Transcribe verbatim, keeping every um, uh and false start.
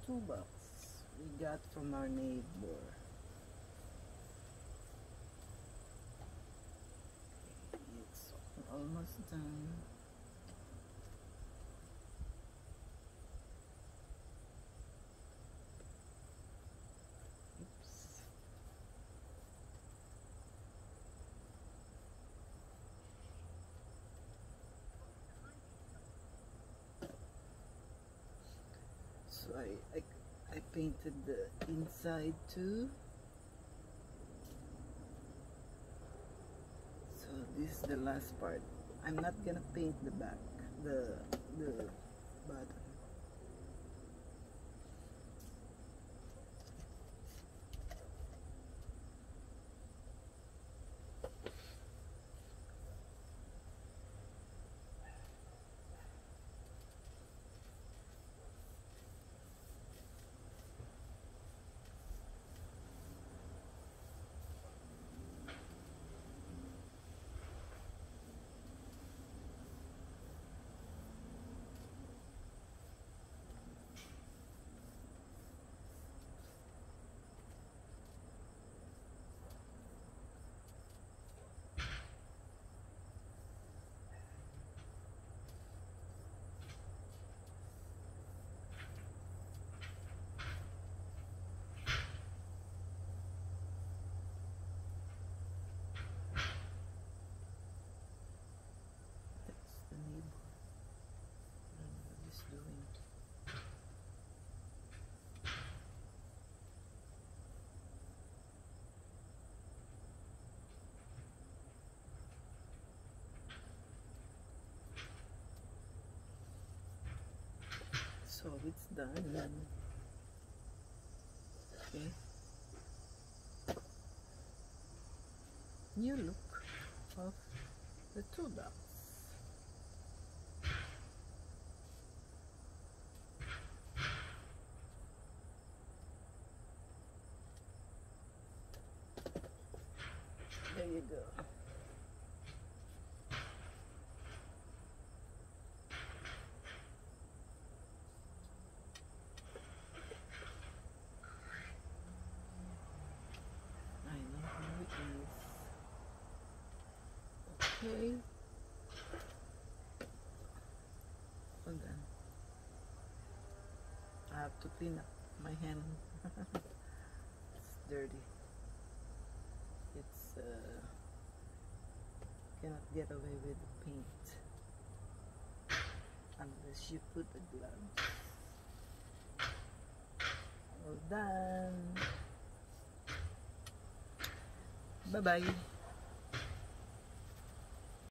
toolbox we got from our neighbor. It's almost done. Oops. So I, I, I painted the inside too. So this is the last part. I'm not gonna paint the back, the the bottom. That's the neighbor. I don't know what he's doing. So it's done. Okay. New look of the toolbox. There you go. I know how it is. Okay. Hold on. I have to clean up my hand. It's dirty. It's uh, cannot get away with the paint unless you put the gloves. All done. Bye bye.